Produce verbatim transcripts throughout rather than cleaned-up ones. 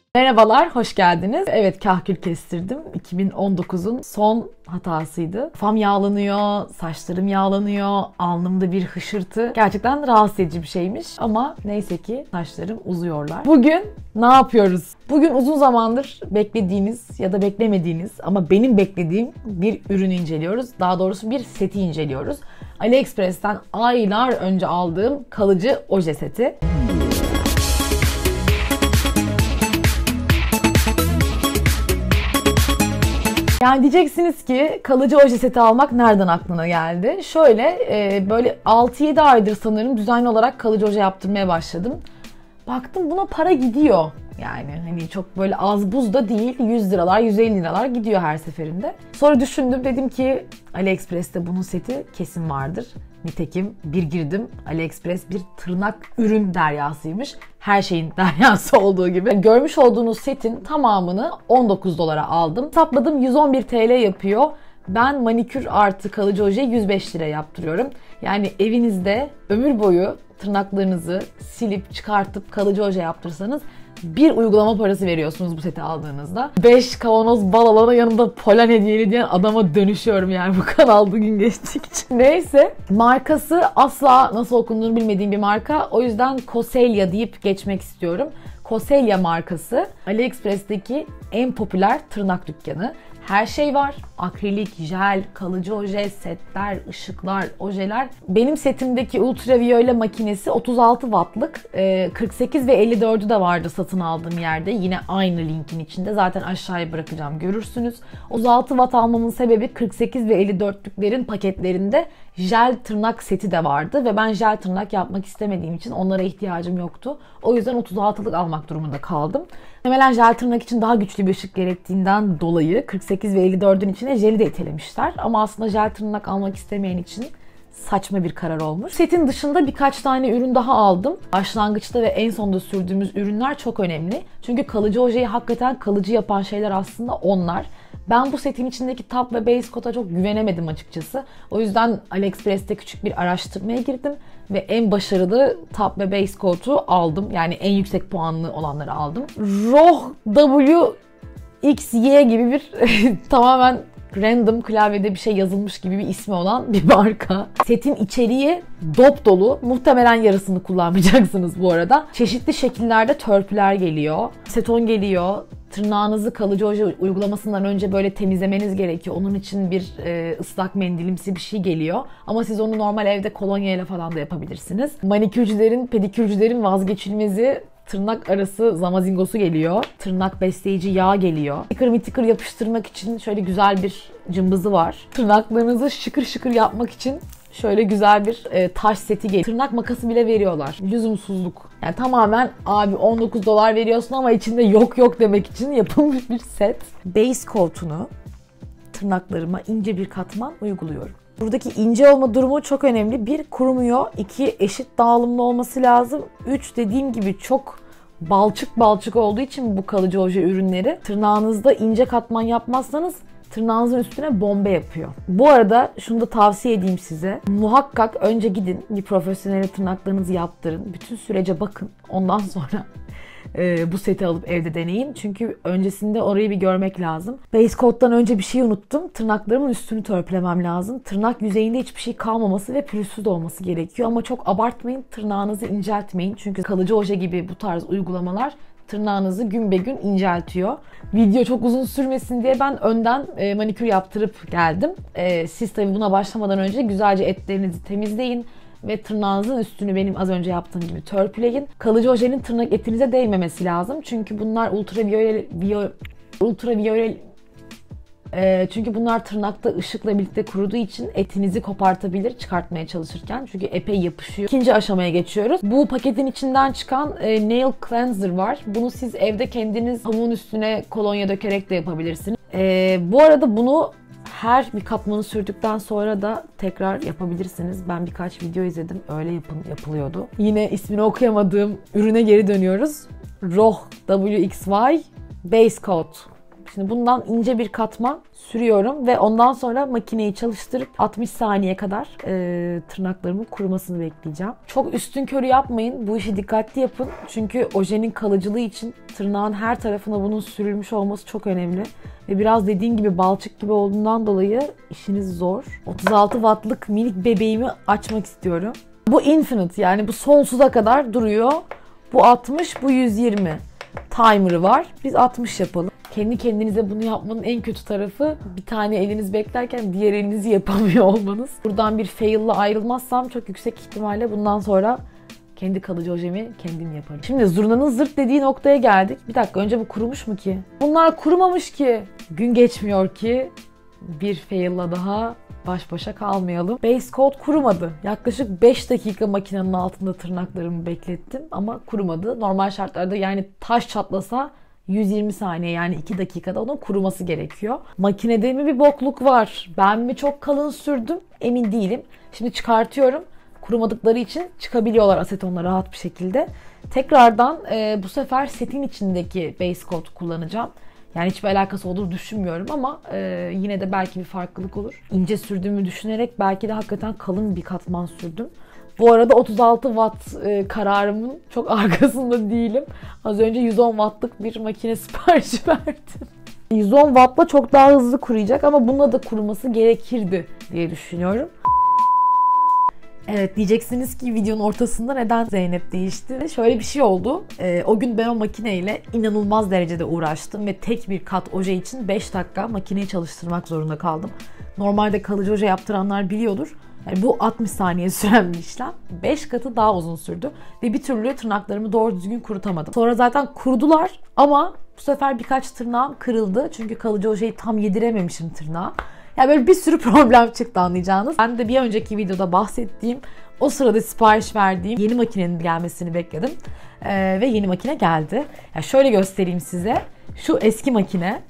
Merhabalar, hoş geldiniz. Evet, kahkül kestirdim. iki bin on dokuzun son hatasıydı. Kafam yağlanıyor, saçlarım yağlanıyor, alnımda bir hışırtı. Gerçekten rahatsız edici bir şeymiş ama neyse ki saçlarım uzuyorlar. Bugün ne yapıyoruz? Bugün uzun zamandır beklediğiniz ya da beklemediğiniz ama benim beklediğim bir ürünü inceliyoruz. Daha doğrusu bir seti inceliyoruz. AliExpress'ten aylar önce aldığım kalıcı oje seti. Yani diyeceksiniz ki kalıcı oje seti almak nereden aklına geldi? Şöyle e, böyle altı yedi aydır sanırım düzenli olarak kalıcı oje yaptırmaya başladım. Baktım buna para gidiyor. Yani hani çok böyle az buz da değil. yüz liralar, yüz elli liralar gidiyor her seferinde. Sonra düşündüm, dedim ki AliExpress'te bunun seti kesin vardır. Nitekim bir girdim, AliExpress bir tırnak ürün deryasıymış. Her şeyin deryası olduğu gibi. Görmüş olduğunuz setin tamamını on dokuz dolara aldım. Hesapladım, yüz on bir TL yapıyor. Ben manikür artı kalıcı ojeyi yüz beş lira yaptırıyorum. Yani evinizde ömür boyu tırnaklarınızı silip çıkartıp kalıcı oje yaptırsanız bir uygulama parası veriyorsunuz bu seti aldığınızda. beş kavanoz bal alana yanımda polen hediyeli diyen adama dönüşüyorum yani bu kanal bugün geçtikçe. Neyse, markası asla nasıl okunduğunu bilmediğim bir marka. O yüzden Cosselia deyip geçmek istiyorum. Cosselia markası AliExpress'teki en popüler tırnak dükkanı. Her şey var. Akrilik, jel, kalıcı oje, setler, ışıklar, ojeler. Benim setimdeki ultraviyole makinesi otuz altı wattlık. kırk sekiz ve elli dördü de vardı satın aldığım yerde. Yine aynı linkin içinde. Zaten aşağıya bırakacağım, görürsünüz. otuz altı watt almamın sebebi kırk sekiz ve elli dörtlüklerin paketlerinde jel tırnak seti de vardı. Ve ben jel tırnak yapmak istemediğim için onlara ihtiyacım yoktu. O yüzden otuz altılık almak durumunda kaldım. Muhtemelen jel tırnak için daha güçlü bir ışık gerektiğinden dolayı kırk sekiz ve elli dördün içine jeli de itelemişler. Ama aslında jel tırnak almak istemeyen için saçma bir karar olmuş. Setin dışında birkaç tane ürün daha aldım. Başlangıçta ve en sonda sürdüğümüz ürünler çok önemli. Çünkü kalıcı ojeyi hakikaten kalıcı yapan şeyler aslında onlar. Ben bu setin içindeki top ve base coat'a çok güvenemedim açıkçası. O yüzden AliExpress'te küçük bir araştırmaya girdim ve en başarılı top ve base coat'u aldım. Yani en yüksek puanlı olanları aldım. Roh W X Y gibi bir tamamen random klavyede bir şey yazılmış gibi bir ismi olan bir marka. Setin içeriği dop dolu. Muhtemelen yarısını kullanmayacaksınız bu arada. Çeşitli şekillerde törpüler geliyor. Seton geliyor. Tırnağınızı kalıcı oje uygulamasından önce böyle temizlemeniz gerekiyor. Onun için bir e, ıslak mendilimsi bir şey geliyor. Ama siz onu normal evde kolonya ile falan da yapabilirsiniz. Manikürcülerin, pedikürcülerin vazgeçilmezi tırnak arası zamazingosu geliyor. Tırnak besleyici yağ geliyor. Tıkır mitikır yapıştırmak için şöyle güzel bir cımbızı var. Tırnaklarınızı şıkır şıkır yapmak için şöyle güzel bir e, taş seti geliyor. Tırnak makası bile veriyorlar. Lüzumsuzluk. Yani tamamen abi on dokuz dolar veriyorsun ama içinde yok yok demek için yapılmış bir set. Base coat'unu tırnaklarıma ince bir katman uyguluyorum. Buradaki ince olma durumu çok önemli. Bir, kurumuyor. İki, eşit dağılımlı olması lazım. Üç, dediğim gibi çok balçık balçık olduğu için bu kalıcı oje ürünleri tırnağınızda ince katman yapmazsanız tırnağınızın üstüne bombe yapıyor. Bu arada şunu da tavsiye edeyim size. Muhakkak önce gidin bir profesyonel tırnaklarınızı yaptırın. Bütün sürece bakın. Ondan sonra e, bu seti alıp evde deneyin. Çünkü öncesinde orayı bir görmek lazım. Base coat'tan önce bir şey unuttum. Tırnaklarımın üstünü törpülemem lazım. Tırnak yüzeyinde hiçbir şey kalmaması ve pürüzsüz olması gerekiyor. Ama çok abartmayın. Tırnağınızı inceltmeyin. Çünkü kalıcı oje gibi bu tarz uygulamalar tırnağınızı gün be gün inceltiyor. Video çok uzun sürmesin diye ben önden e, manikür yaptırıp geldim. E, siz tabii buna başlamadan önce güzelce etlerinizi temizleyin ve tırnağınızın üstünü benim az önce yaptığım gibi törpüleyin. Kalıcı ojenin tırnak etinize değmemesi lazım. Çünkü bunlar ultraviyole ultraviyole E, çünkü bunlar tırnakta ışıkla birlikte kuruduğu için etinizi kopartabilir çıkartmaya çalışırken. Çünkü epey yapışıyor. İkinci aşamaya geçiyoruz. Bu paketin içinden çıkan e, nail cleanser var. Bunu siz evde kendiniz pamuğun üstüne kolonya dökerek de yapabilirsiniz. E, bu arada bunu her bir katmanı sürdükten sonra da tekrar yapabilirsiniz. Ben birkaç video izledim. Öyle yapın, yapılıyordu. Yine ismini okuyamadığım ürüne geri dönüyoruz. Roh W X Y Base Coat. Şimdi bundan ince bir katman sürüyorum ve ondan sonra makineyi çalıştırıp altmış saniye kadar e, tırnaklarımın kurumasını bekleyeceğim. Çok üstün körü yapmayın. Bu işi dikkatli yapın. Çünkü ojenin kalıcılığı için tırnağın her tarafına bunun sürülmüş olması çok önemli. Ve biraz dediğim gibi balçık gibi olduğundan dolayı işiniz zor. otuz altı wattlık minik bebeğimi açmak istiyorum. Bu infinite, yani bu sonsuza kadar duruyor. Bu altmış, bu yüz yirmi. Timer'ı var. Biz altmış yapalım. Kendi kendinize bunu yapmanın en kötü tarafı bir tane eliniz beklerken diğer elinizi yapamıyor olmanız. Buradan bir fail'la ayrılmazsam çok yüksek ihtimalle bundan sonra kendi kalıcı ojemi kendim yaparım. Şimdi zurnanın zırt dediği noktaya geldik. Bir dakika, önce bu kurumuş mu ki? Bunlar kurumamış ki. Gün geçmiyor ki bir fail'la daha baş başa kalmayalım. Base coat kurumadı. Yaklaşık beş dakika makinenin altında tırnaklarımı beklettim ama kurumadı. Normal şartlarda yani taş çatlasa yüz yirmi saniye, yani iki dakikada onun kuruması gerekiyor. Makinede mi bir bokluk var? Ben mi çok kalın sürdüm? Emin değilim. Şimdi çıkartıyorum. Kurumadıkları için çıkabiliyorlar asetonla rahat bir şekilde. Tekrardan e, bu sefer setin içindeki base coat kullanacağım. Yani hiçbir alakası olur düşünmüyorum ama e, yine de belki bir farklılık olur. İnce sürdüğümü düşünerek belki de hakikaten kalın bir katman sürdüm. Bu arada otuz altı watt e, kararımın çok arkasında değilim. Az önce yüz on wattlık bir makine siparişi verdim. yüz on wattla çok daha hızlı kuruyacak ama bununla da kuruması gerekirdi diye düşünüyorum. Evet, diyeceksiniz ki videonun ortasında neden Zeynep değişti? Şöyle bir şey oldu. Ee, o gün ben o makineyle inanılmaz derecede uğraştım ve tek bir kat oje için beş dakika makineyi çalıştırmak zorunda kaldım. Normalde kalıcı oje yaptıranlar biliyordur. Yani bu altmış saniye süren bir işlem. beş katı daha uzun sürdü ve bir türlü tırnaklarımı doğru düzgün kurutamadım. Sonra zaten kurudular ama bu sefer birkaç tırnağım kırıldı. Çünkü kalıcı ojeyi tam yedirememişim tırnağa. Yani böyle bir sürü problem çıktı, anlayacağınız. Ben de bir önceki videoda bahsettiğim, o sırada sipariş verdiğim yeni makinenin gelmesini bekledim. Ee, ve yeni makine geldi. Yani şöyle göstereyim size. Şu eski makine.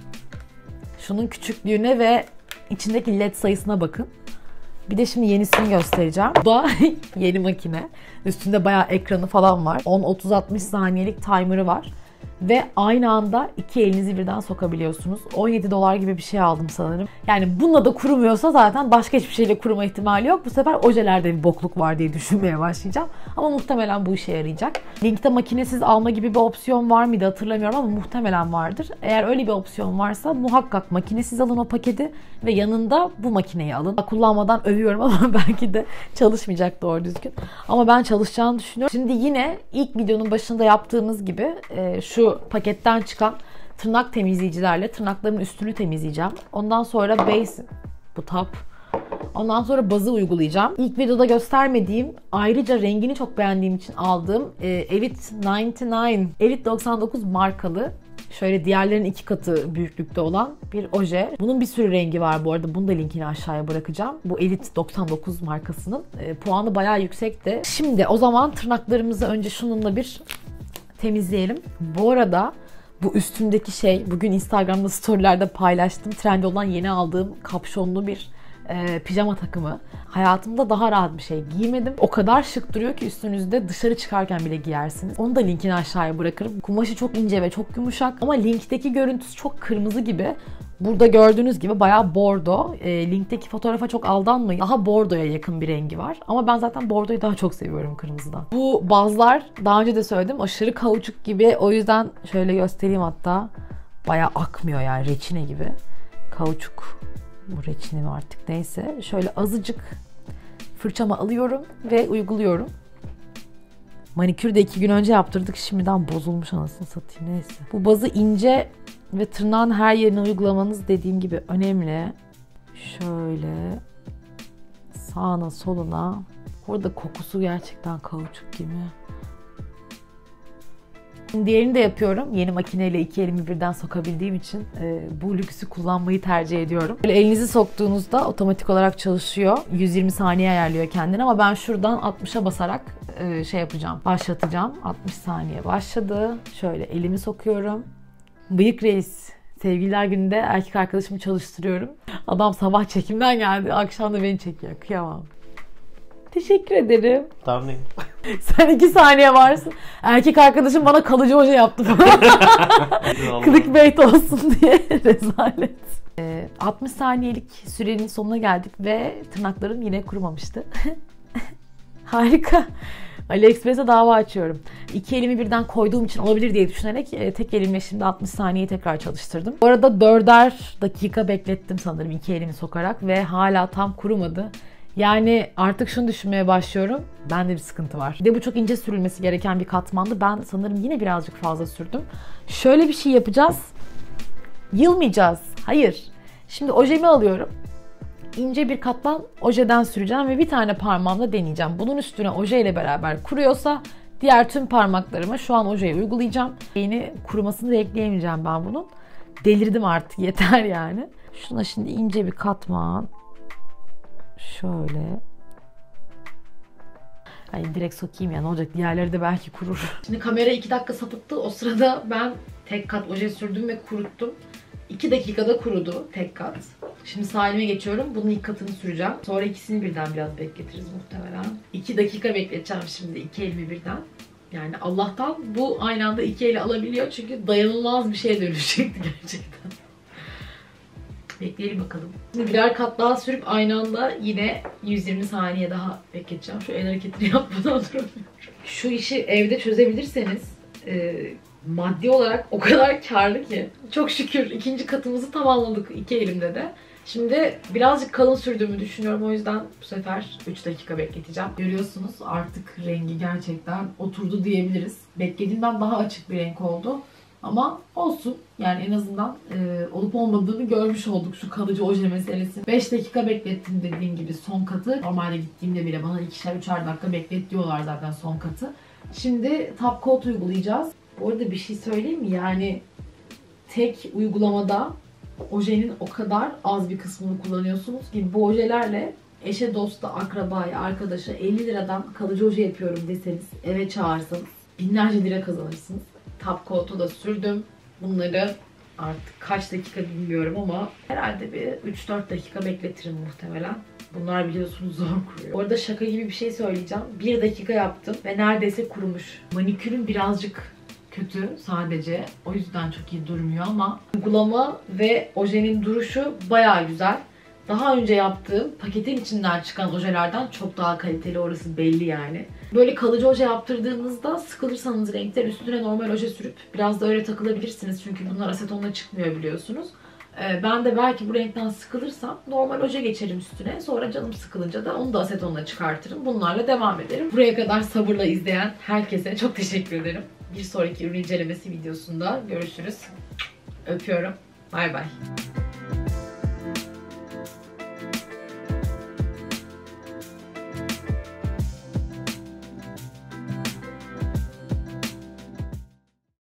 Şunun küçüklüğüne ve içindeki led sayısına bakın. Bir de şimdi yenisini göstereceğim. Bu da yeni makine. Üstünde bayağı ekranı falan var. on otuz altmış saniyelik timer'ı var. Ve aynı anda iki elinizi birden sokabiliyorsunuz. on yedi dolar gibi bir şey aldım sanırım. Yani bununla da kurumuyorsa zaten başka hiçbir şeyle kuruma ihtimali yok. Bu sefer ojelerde bir bokluk var diye düşünmeye başlayacağım. Ama muhtemelen bu işe yarayacak. Linkte makinesiz alma gibi bir opsiyon var mıydı hatırlamıyorum ama muhtemelen vardır. Eğer öyle bir opsiyon varsa muhakkak makinesiz alın o paketi ve yanında bu makineyi alın. Kullanmadan övüyorum ama belki de çalışmayacak doğru düzgün. Ama ben çalışacağını düşünüyorum. Şimdi yine ilk videonun başında yaptığımız gibi şu paketten çıkan tırnak temizleyicilerle tırnaklarımın üstünü temizleyeceğim. Ondan sonra base, bu top. Ondan sonra bazı uygulayacağım. İlk videoda göstermediğim, ayrıca rengini çok beğendiğim için aldığım e, Elite doksan dokuz, Elite doksan dokuz markalı. Şöyle diğerlerinin iki katı büyüklükte olan bir oje. Bunun bir sürü rengi var bu arada. Bunu da linkini aşağıya bırakacağım. Bu Elite doksan dokuz markasının. E, puanı bayağı yüksekti. Şimdi o zaman tırnaklarımızı önce şununla bir temizleyelim. Bu arada bu üstümdeki şey, bugün Instagram'da storylerde paylaştım. Trendy olan yeni aldığım kapşonlu bir e, pijama takımı. Hayatımda daha rahat bir şey giymedim. O kadar şık duruyor ki üstünüzde, dışarı çıkarken bile giyersiniz. Onu da linkini aşağıya bırakırım. Kumaşı çok ince ve çok yumuşak ama linkteki görüntüsü çok kırmızı gibi. Burada gördüğünüz gibi bayağı bordo. E, linkteki fotoğrafa çok aldanmayın. Daha bordoya yakın bir rengi var. Ama ben zaten bordoyu daha çok seviyorum kırmızıdan. Bu bazlar daha önce de söyledim, aşırı kauçuk gibi. O yüzden şöyle göstereyim hatta. Bayağı akmıyor yani, reçine gibi. Kauçuk. Bu reçine mi artık neyse. Şöyle azıcık fırçama alıyorum ve uyguluyorum. Manikür de iki gün önce yaptırdık. Şimdiden bozulmuş anasını satayım, neyse. Bu bazı ince ve tırnağın her yerine uygulamanız dediğim gibi önemli. Şöyle sağına soluna. Burada kokusu gerçekten kauçuk gibi. Diğerini de yapıyorum. Yeni makineyle iki elimi birden sokabildiğim için e, bu lüksü kullanmayı tercih ediyorum. Böyle elinizi soktuğunuzda otomatik olarak çalışıyor. yüz yirmi saniye ayarlıyor kendini ama ben şuradan altmışa basarak e, şey yapacağım. Başlatacağım. altmış saniye başladı. Şöyle elimi sokuyorum. Bıyık reis. Sevgililer gününde erkek arkadaşımı çalıştırıyorum. Adam sabah çekimden geldi. Akşam da beni çekiyor. Kıyamam. Teşekkür ederim. Tamam değil. Sen iki saniye varsın. Erkek arkadaşım bana kalıcı oje yaptı falan. Clickbait olsun diye. Rezalet. Ee, altmış saniyelik sürenin sonuna geldik ve tırnaklarım yine kurumamıştı. Harika. AliExpress'e dava açıyorum. İki elimi birden koyduğum için olabilir diye düşünerek e, tek elimle şimdi altmış saniyeyi tekrar çalıştırdım. Bu arada dörder dakika beklettim sanırım iki elimi sokarak ve hala tam kurumadı. Yani artık şunu düşünmeye başlıyorum. Bende bir sıkıntı var. Bir de bu çok ince sürülmesi gereken bir katmandı. Ben sanırım yine birazcık fazla sürdüm. Şöyle bir şey yapacağız. Yılmayacağız. Hayır. Şimdi ojemi alıyorum. İnce bir katman ojeden süreceğim ve bir tane parmağımla deneyeceğim. Bunun üstüne oje ile beraber kuruyorsa diğer tüm parmaklarıma şu an ojeyi uygulayacağım. Yeni kurumasını da ekleyemeyeceğim ben bunun. Delirdim artık, yeter yani. Şuna şimdi ince bir katman. Şöyle. Yani direkt sokayım ya, ne olacak, diğerleri de belki kurur. Şimdi kamera iki dakika sapıttı. O sırada ben tek kat oje sürdüm ve kuruttum. iki dakikada kurudu tek kat. Şimdi sağ elime geçiyorum. Bunun ilk katını süreceğim. Sonra ikisini birden biraz bekletiriz muhtemelen. iki dakika bekleteceğim şimdi iki elimi birden. Yani Allah'tan bu aynı anda iki eli alabiliyor. Çünkü dayanılmaz bir şeye dönüşecekti gerçekten. Bekleyelim bakalım. Şimdi birer kat daha sürüp aynı anda yine yüz yirmi saniye daha bekleteceğim. Şu el hareketini yapmadan duramıyorum. Şu işi evde çözebilirseniz e, maddi olarak o kadar karlı ki. Çok şükür ikinci katımızı tamamladık iki elimde de. Şimdi birazcık kalın sürdüğümü düşünüyorum. O yüzden bu sefer üç dakika bekleteceğim. Görüyorsunuz artık rengi gerçekten oturdu diyebiliriz. Beklediğimden daha açık bir renk oldu. Ama olsun. Yani en azından e, olup olmadığını görmüş olduk şu kalıcı oje meselesi. beş dakika beklettim dediğim gibi son katı. Normalde gittiğimde bile bana ikişer üçer dakika beklet diyorlar zaten son katı. Şimdi top coat uygulayacağız. Bu arada bir şey söyleyeyim mi? Yani tek uygulamada ojenin o kadar az bir kısmını kullanıyorsunuz ki bu ojelerle eşe, dosta, akrabaya, arkadaşa elli liradan kalıcı oje yapıyorum deseniz, eve çağırsanız binlerce lira kazanırsınız. Top coat'u da sürdüm. Bunları artık kaç dakika bilmiyorum ama herhalde bir üç dört dakika bekletirim muhtemelen. Bunlar biliyorsunuz zor kuruyor. Orada şaka gibi bir şey söyleyeceğim. bir dakika yaptım ve neredeyse kurumuş. Manikürüm birazcık kötü sadece. O yüzden çok iyi durmuyor ama uygulama ve ojenin duruşu bayağı güzel. Daha önce yaptığım paketin içinden çıkan ojelerden çok daha kaliteli, orası belli yani. Böyle kalıcı oje yaptırdığınızda sıkılırsanız renkler üstüne normal oje sürüp biraz da öyle takılabilirsiniz. Çünkü bunlar asetonla çıkmıyor biliyorsunuz. Ben de belki bu renkten sıkılırsam normal oje geçerim üstüne. Sonra canım sıkılınca da onu da asetonla çıkartırım. Bunlarla devam ederim. Buraya kadar sabırla izleyen herkese çok teşekkür ederim. Bir sonraki ürün incelemesi videosunda görüşürüz. Öpüyorum. Bay bay.